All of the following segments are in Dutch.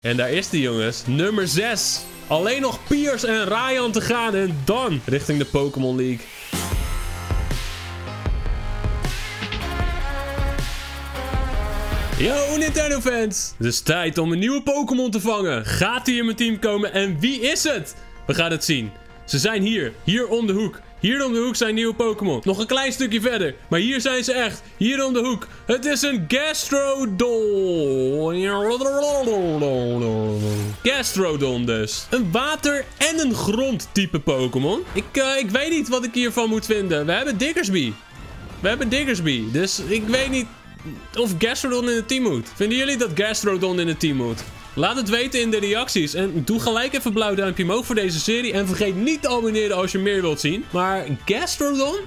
En daar is die, jongens. Nummer 6. Alleen nog Piers en Ryan te gaan en dan richting de Pokémon League. Yo Nintendo fans! Het is tijd om een nieuwe Pokémon te vangen. Gaat hij in mijn team komen en wie is het? We gaan het zien. Ze zijn hier om de hoek. Hier om de hoek zijn nieuwe Pokémon. Nog een klein stukje verder. Maar hier zijn ze echt. Hier om de hoek. Het is een Gastrodon. Gastrodon dus. Een water- en een grondtype Pokémon. Ik weet niet wat ik hiervan moet vinden. We hebben Diggersby. Dus ik weet niet of Gastrodon in het team moet. Vinden jullie dat Gastrodon in het team moet? Laat het weten in de reacties. En doe gelijk even een blauw duimpje omhoog voor deze serie. En vergeet niet te abonneren als je meer wilt zien. Maar Gastrodon?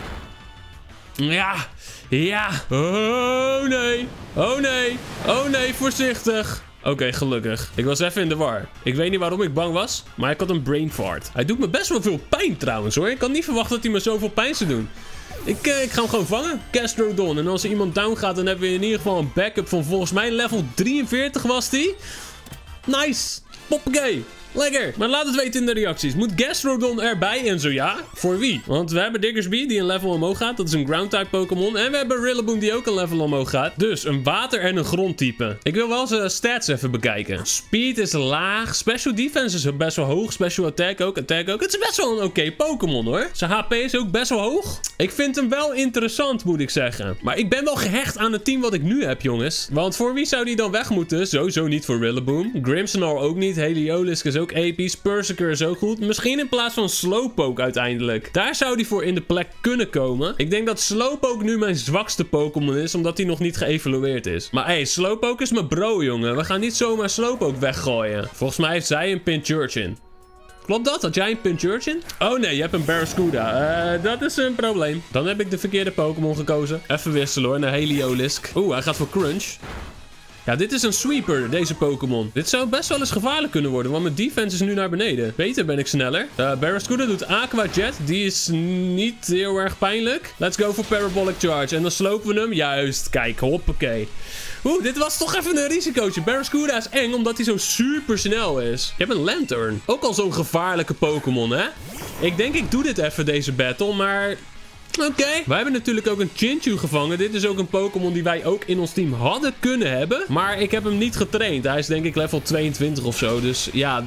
Ja. Oh nee, voorzichtig. Oké, gelukkig. Ik was even in de war. Ik weet niet waarom ik bang was, maar ik had een brain fart. Hij doet me best wel veel pijn trouwens hoor. Ik had niet verwacht dat hij me zoveel pijn zou doen. Ik ga hem gewoon vangen. Gastrodon. En als er iemand down gaat, dan hebben we in ieder geval een backup van volgens mij level 43 was die. Nice. Hoppakee. Lekker. Maar laat het weten in de reacties. Moet Gastrodon erbij? En zo ja, voor wie? Want we hebben Diggersby die een level omhoog gaat. Dat is een ground-type Pokémon. En we hebben Rillaboom die ook een level omhoog gaat. Dus een water- en een grondtype. Ik wil wel zijn stats even bekijken. Speed is laag. Special defense is best wel hoog. Special attack ook. Het is best wel een oké Pokémon hoor. Zijn HP is ook best wel hoog. Ik vind hem wel interessant moet ik zeggen. Maar ik ben wel gehecht aan het team wat ik nu heb jongens. Want voor wie zou die dan weg moeten? Sowieso niet voor Rillaboom. Grimmsnarl ook niet. Heliolisk is ook episch. Persiker is ook goed. Misschien in plaats van Slowpoke uiteindelijk. Daar zou die voor in de plek kunnen komen. Ik denk dat Slowpoke nu mijn zwakste Pokémon is. Omdat hij nog niet geëvalueerd is. Maar hey, Slowpoke is mijn bro jongen. We gaan niet zomaar Slowpoke weggooien. Volgens mij heeft zij een Pincurchin. Klopt dat? Had jij een Pincurchin? Oh nee, je hebt een Barraskewda. Dat is een probleem. Dan heb ik de verkeerde Pokémon gekozen. Even wisselen hoor, naar Heliolisk. Oeh, hij gaat voor Crunch. Ja, dit is een sweeper, deze Pokémon. Dit zou best wel eens gevaarlijk kunnen worden, want mijn defense is nu naar beneden. Beter ben ik sneller. Barraskewda doet Aqua Jet. Die is niet heel erg pijnlijk. Let's go voor Parabolic Charge. En dan slopen we hem. Juist, kijk, hoppakee. Oeh, dit was toch even een risicootje. Barraskewda is eng, omdat hij zo super snel is. Je hebt een Lanturn. Ook al zo'n gevaarlijke Pokémon, hè? Ik denk ik doe dit even, deze battle, maar... Oké. Wij hebben natuurlijk ook een Chinchou gevangen. Dit is ook een Pokémon die wij ook in ons team hadden kunnen hebben. Maar ik heb hem niet getraind. Hij is denk ik level 22 of zo. Dus ja,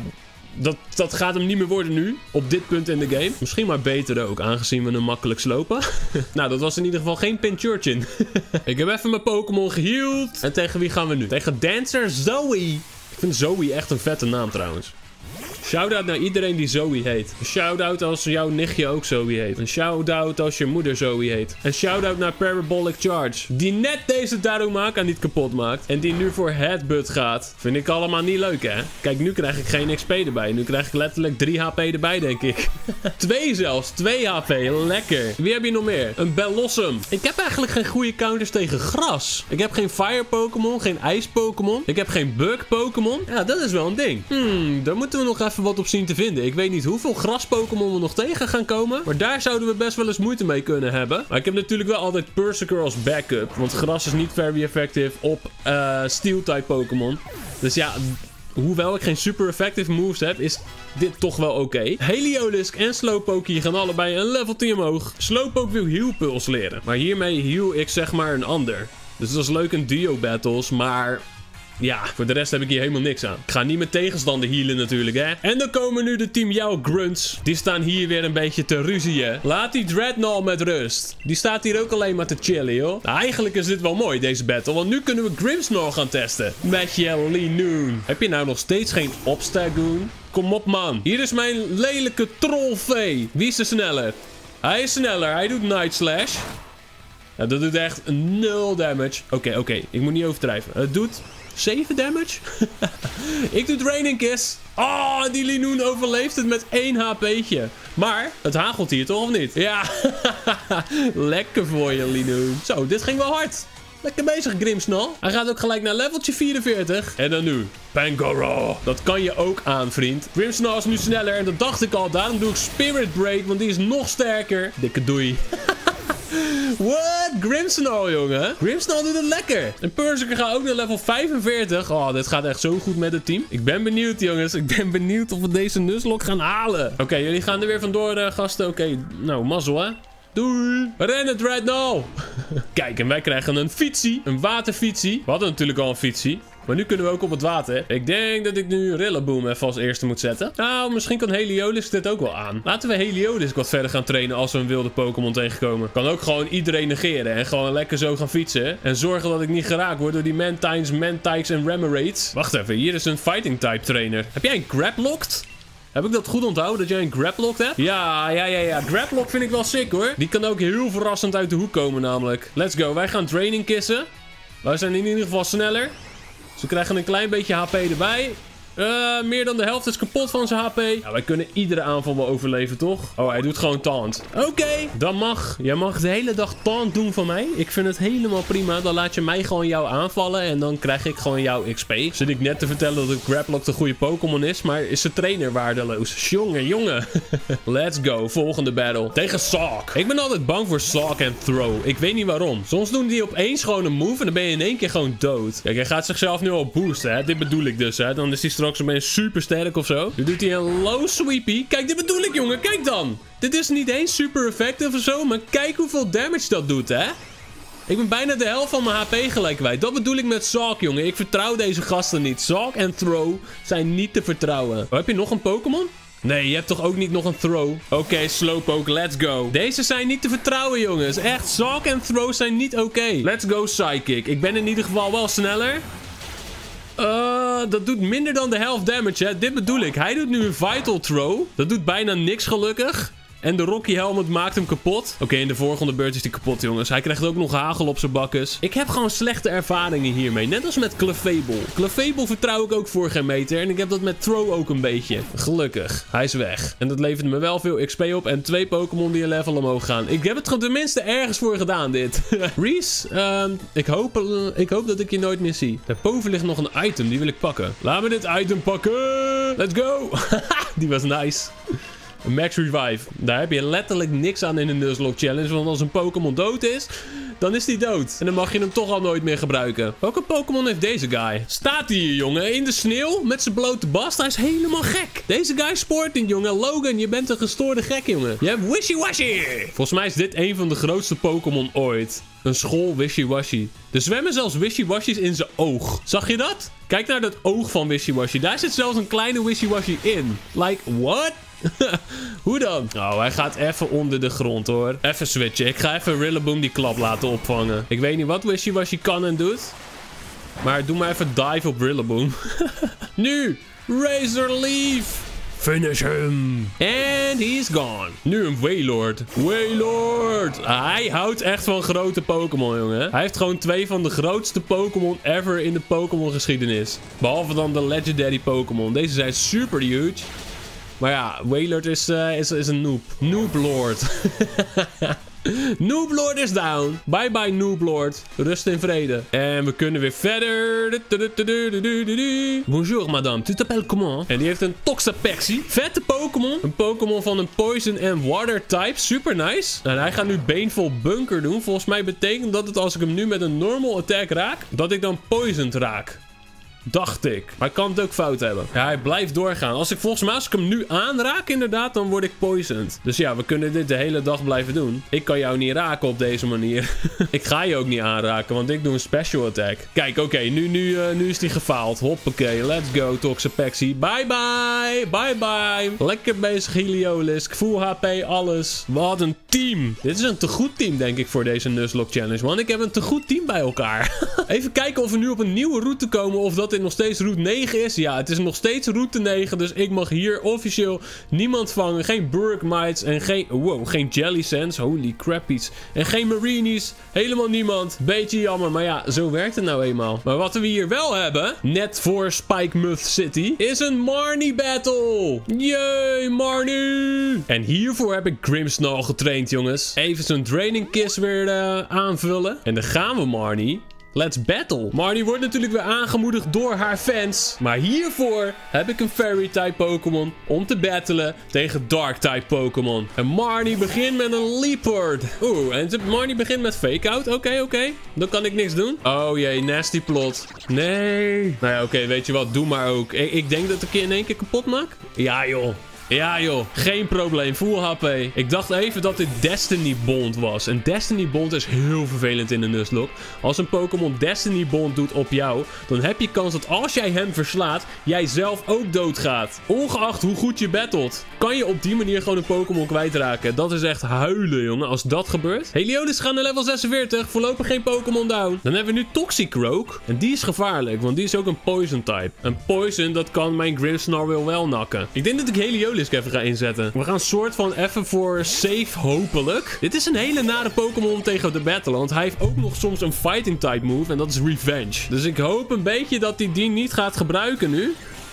dat gaat hem niet meer worden nu. Op dit punt in de game. Misschien maar beter ook, aangezien we hem makkelijk slopen. Nou, dat was in ieder geval geen Pincurchin. Ik heb even mijn Pokémon geheeld. En tegen wie gaan we nu? Tegen Dancer Zoe. Ik vind Zoe echt een vette naam trouwens. Shout-out naar iedereen die Zoe heet. Een shout-out als jouw nichtje ook Zoe heet. Een shout-out als je moeder Zoe heet. Een shout-out naar Parabolic Charge. Die net deze Darumaka niet kapot maakt. En die nu voor Headbutt gaat. Vind ik allemaal niet leuk, hè? Kijk, nu krijg ik geen XP erbij. Nu krijg ik letterlijk 3 HP erbij, denk ik. 2 zelfs. 2 HP. Lekker. Wie heb je nog meer? Een Bellossom. Ik heb eigenlijk geen goede counters tegen gras. Ik heb geen Fire Pokémon. Geen IJs Pokémon. Ik heb geen Bug Pokémon. Ja, dat is wel een ding. Daar moeten we nog even wat op zien te vinden. Ik weet niet hoeveel gras Pokémon we nog tegen gaan komen. Maar daar zouden we best wel eens moeite mee kunnen hebben. Maar ik heb natuurlijk wel altijd Persiker als backup. Want gras is niet very effective op Steel-type Pokémon. Dus ja, hoewel ik geen super effective moves heb, is dit toch wel oké. Heliolisk en Slowpoke hier gaan allebei een level 10 omhoog. Slowpoke wil Heal Pulse leren. Maar hiermee heal ik zeg maar een ander. Dus dat is leuk in duo battles, maar... ja, voor de rest heb ik hier helemaal niks aan. Ik ga niet mijn tegenstander healen natuurlijk, hè. En dan komen nu de Team Yell Grunts. Die staan hier weer een beetje te ruzien. Laat die Dreadnought met rust. Die staat hier ook alleen maar te chillen, joh. Nou, eigenlijk is dit wel mooi, deze battle. Want nu kunnen we Grimmsnarl gaan testen. Met je Linoon. Heb je nou nog steeds geen Obstagoon? Kom op, man. Hier is mijn lelijke Trollvee. Wie is er sneller? Hij is sneller. Hij doet Night Slash. Ja, dat doet echt 0 damage. Oké. Ik moet niet overdrijven. Het doet... 7 damage? Ik doe Draining Kiss. Oh, die Linoon overleeft het met 1 HP'tje. Maar, het hagelt hier toch of niet? Ja, lekker voor je Linoon. Zo, dit ging wel hard. Lekker bezig, Grimmsnarl. Hij gaat ook gelijk naar leveltje 44. En dan nu, Pangoro. Dat kan je ook aan, vriend. Grimmsnarl is nu sneller en dat dacht ik al. Daarom doe ik Spirit Break, want die is nog sterker. Dikke doei. What? Grimmsnarl, jongen. Grimmsnarl doet het lekker. En Persiker gaat ook naar level 45. Oh, dit gaat echt zo goed met het team. Ik ben benieuwd, jongens. Ik ben benieuwd of we deze Nuzlocke gaan halen. Oké, jullie gaan er weer vandoor, gasten. Oké, nou, mazzel, hè. Doei. Rennen, Dreadnought. Kijk, en wij krijgen een fietsie. Een waterfietsie. We hadden natuurlijk al een fietsie. Maar nu kunnen we ook op het water. Ik denk dat ik nu Rillaboom even als eerste moet zetten. Nou, misschien kan Heliolisk dit ook wel aan. Laten we Heliolisk wat verder gaan trainen als we een wilde Pokémon tegenkomen. Kan ook gewoon iedereen negeren en gewoon lekker zo gaan fietsen. En zorgen dat ik niet geraakt word door die Mantines, Mantikes en Remorates. Wacht even, hier is een Fighting Type trainer. Heb jij een Grablocked? Heb ik dat goed onthouden, dat jij een Grablocked hebt? Ja. Grablock vind ik wel sick, hoor. Die kan ook heel verrassend uit de hoek komen, namelijk. Let's go. Wij gaan training kissen. Wij zijn in ieder geval sneller. Ze krijgen een klein beetje HP erbij. Meer dan de helft is kapot van zijn HP. Ja, wij kunnen iedere aanval wel overleven, toch? Oh, hij doet gewoon taunt. Oké, dat mag. Jij mag de hele dag taunt doen van mij. Ik vind het helemaal prima. Dan laat je mij gewoon jou aanvallen. En dan krijg ik gewoon jouw XP. Zit ik net te vertellen dat een Grablock de goede Pokémon is. Maar is de trainer waardeloos? Jongen. Let's go. Volgende battle. Tegen Sawk. Ik ben altijd bang voor Sawk en Throw. Ik weet niet waarom. Soms doen die opeens gewoon een move. En dan ben je in één keer gewoon dood. Kijk, hij gaat zichzelf nu al boosten, hè. Dit bedoel ik dus, hè. Dan is hij straks opeens super sterk of zo. Nu doet hij een low sweepy. Kijk, dit bedoel ik, jongen. Kijk dan. Dit is niet eens super effective of zo. Maar kijk hoeveel damage dat doet, hè. Ik ben bijna de helft van mijn HP gelijk kwijt. Dat bedoel ik met Sawk, jongen. Ik vertrouw deze gasten niet. Sawk en Throw zijn niet te vertrouwen. Oh, heb je nog een Pokémon? Nee, je hebt toch ook niet nog een Throw? Oké, Slowpoke, let's go. Deze zijn niet te vertrouwen, jongens. Echt, Sawk en Throw zijn niet oké. Let's go, Psychic. Ik ben in ieder geval wel sneller. Dat doet minder dan de helft damage, hè. Dit bedoel ik. Hij doet nu een Vital Throw. Dat doet bijna niks, gelukkig. En de Rocky Helmet maakt hem kapot. Oké, in de volgende beurt is hij kapot, jongens. Hij krijgt ook nog hagel op zijn bakkes. Ik heb gewoon slechte ervaringen hiermee. Net als met Clefable. Clefable vertrouw ik ook voor geen meter. En ik heb dat met Throw ook een beetje. Gelukkig. Hij is weg. En dat levert me wel veel XP op. En 2 Pokémon die een level omhoog gaan. Ik heb het tenminste ergens voor gedaan, dit. Reese, ik hoop dat ik je nooit meer zie. Daarboven ligt nog een item. Die wil ik pakken. Laat me dit item pakken. Let's go. Die was nice. Max Revive. Daar heb je letterlijk niks aan in de Nuzlocke Challenge. Want als een Pokémon dood is, dan is die dood. En dan mag je hem toch al nooit meer gebruiken. Welke Pokémon heeft deze guy? Staat hij hier, jongen? In de sneeuw? Met zijn blote bast? Hij is helemaal gek. Deze guy spoort niet, jongen. Logan, je bent een gestoorde gek, jongen. Je hebt Wishy-Washy. Volgens mij is dit een van de grootste Pokémon ooit. Een school Wishy-Washy. Er zwemmen zelfs Wishy-Washy's in zijn oog. Zag je dat? Kijk naar dat oog van Wishy-Washy. Daar zit zelfs een kleine Wishy-Washy in. Like, what? Hoe dan? Oh, hij gaat even onder de grond, hoor. Even switchen. Ik ga even Rillaboom die klap laten opvangen. Ik weet niet wat Wishy-Washy kan en doet. Maar doe maar even dive op Rillaboom. Nu! Razor Leaf! Finish him! And he's gone. Nu een Wailord. Wailord! Hij houdt echt van grote Pokémon, jongen. Hij heeft gewoon 2 van de grootste Pokémon ever in de Pokémon geschiedenis. Behalve dan de Legendary Pokémon. Deze zijn super huge. Maar ja, Wailord is een noob. Nooblord. Nooblord is down. Bye bye Nooblord. Rust in vrede. En we kunnen weer verder. Bonjour madame, tu t'appelles comment? En die heeft een Toxapex. Vette Pokémon. Een Pokémon van een Poison en Water type. Super nice. En hij gaat nu Baneful Bunker doen. Volgens mij betekent dat het als ik hem nu met een normal attack raak, dat ik dan poisoned raak. Dacht ik. Maar ik kan het ook fout hebben. Ja, hij blijft doorgaan. Volgens mij als ik hem nu aanraak inderdaad, dan word ik poisoned. Dus ja, we kunnen dit de hele dag blijven doen. Ik kan jou niet raken op deze manier. Ik ga je ook niet aanraken, want ik doe een special attack. Kijk, oké, nu is hij gefaald. Hoppakee, let's go Toxapex. Bye bye. Bye bye. Lekker bezig Heliolisk. Full HP, alles. Wat een team. Dit is een te goed team, denk ik, voor deze Nuzlocke Challenge. Want ik heb een te goed team bij elkaar. Even kijken of we nu op een nieuwe route komen, of dat dit nog steeds route 9 is. Ja, het is nog steeds route 9. Dus ik mag hier officieel niemand vangen. Geen Burgmites en geen Jellicents. Holy crappies. En geen Marinies. Helemaal niemand. Beetje jammer. Maar ja, zo werkt het nou eenmaal. Maar wat we hier wel hebben, net voor Spikemuth City, is een Marnie battle. Yay, Marnie. En hiervoor heb ik Grimmsnarl getraind, jongens. Even zijn Draining Kiss weer aanvullen. En dan gaan we, Marnie. Let's battle. Marnie wordt natuurlijk weer aangemoedigd door haar fans. Maar hiervoor heb ik een Fairy-type Pokémon om te battelen tegen Dark-type Pokémon. En Marnie begint met een Leopard. Oeh, en Marnie begint met Fake-out. Oké. Dan kan ik niks doen. Oh jee, nasty plot. Nee. Nou ja, oké, weet je wat? Doe maar ook. Ik denk dat ik je in één keer kapot maak. Ja joh. Ja joh, geen probleem, full HP. Ik dacht even dat dit Destiny Bond was. En Destiny Bond is heel vervelend in de Nuzlocke. Als een Pokémon Destiny Bond doet op jou, dan heb je kans dat als jij hem verslaat, jij zelf ook doodgaat. Ongeacht hoe goed je battelt, kan je op die manier gewoon een Pokémon kwijtraken. Dat is echt huilen, jongen, als dat gebeurt. Heliodis gaat naar level 46, voorlopig geen Pokémon down. Dan hebben we nu Toxicroak. En die is gevaarlijk, want die is ook een Poison type. Een Poison, dat kan mijn Grimmsnarl wel nakken. Ik denk dat ik Heliodis even ga inzetten. We gaan soort van even voor safe, hopelijk. Dit is een hele nare Pokémon tegen de battle, want hij heeft ook nog soms een fighting type move en dat is Revenge. Dus ik hoop een beetje dat hij die niet gaat gebruiken nu.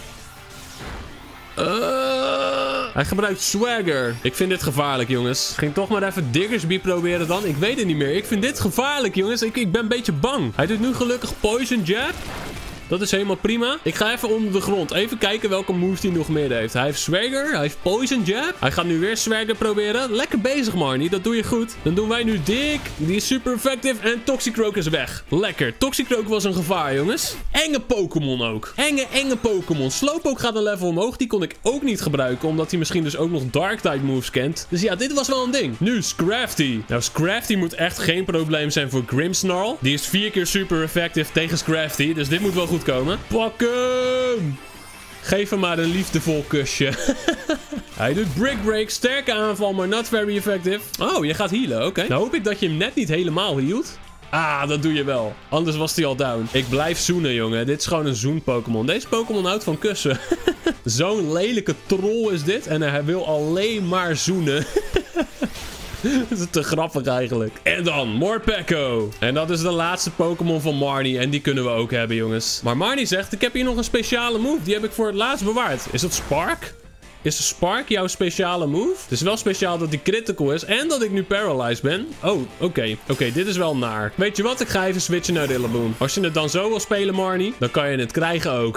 Hij gebruikt Swagger. Ik vind dit gevaarlijk, jongens. Ik ging toch maar even Diggersby proberen dan. Ik weet het niet meer. Ik vind dit gevaarlijk, jongens. Ik ben een beetje bang. Hij doet nu gelukkig Poison Jab. Dat is helemaal prima. Ik ga even onder de grond. Even kijken welke moves hij nog meer heeft. Hij heeft Swagger. Hij heeft Poison Jab. Hij gaat nu weer Swagger proberen. Lekker bezig, Marnie. Dat doe je goed. Dan doen wij nu Dik. Die is super effectief. En Toxicroak is weg. Lekker. Toxicroak was een gevaar, jongens. Enge Pokémon ook. Enge Pokémon. Slowpoke gaat een level omhoog. Die kon ik ook niet gebruiken. Omdat hij misschien dus ook nog Dark-type moves kent. Dus ja, dit was wel een ding. Nu Scrafty. Nou, Scrafty moet echt geen probleem zijn voor Grimmsnarl. Die is 4 keer super effectief tegen Scrafty. Dus dit moet wel goed komen. Pak hem! Geef hem maar een liefdevol kusje. Hij doet Brick Break. Sterke aanval, maar not very effective. Oh, je gaat healen. Oké. Dan hoop ik dat je hem net niet helemaal healt. Ah, dat doe je wel. Anders was hij al down. Ik blijf zoenen, jongen. Dit is gewoon een zoen-Pokémon. Deze Pokémon houdt van kussen. Zo'n lelijke troll is dit. En hij wil alleen maar zoenen. Dat is te grappig eigenlijk. En dan Morpeko. En dat is de laatste Pokémon van Marnie. En die kunnen we ook hebben, jongens. Maar Marnie zegt, ik heb hier nog een speciale move. Die heb ik voor het laatst bewaard. Is dat Spark? Is de Spark jouw speciale move? Het is wel speciaal dat die critical is. En dat ik nu paralyzed ben. Oh, oké. Oké, dit is wel naar. Weet je wat? Ik ga even switchen naar Rillaboom. Als je het dan zo wil spelen, Marnie, dan kan je het krijgen ook.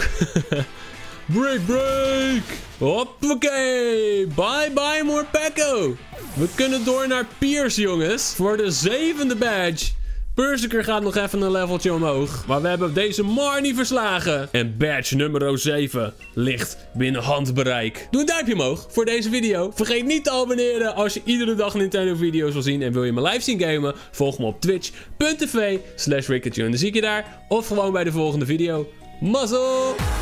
Break! Hoppakee! Bye, Morpeko! We kunnen door naar Piers, jongens. Voor de 7e badge. Persiker gaat nog even een leveltje omhoog. Maar we hebben deze Marnie verslagen. En badge nummer 7 ligt binnen handbereik. Doe een duimpje omhoog voor deze video. Vergeet niet te abonneren als je iedere dag Nintendo video's wil zien. En wil je me live zien gamen? Volg me op twitch.tv/Rickature. En dan zie ik je daar. Of gewoon bij de volgende video. Mazzel!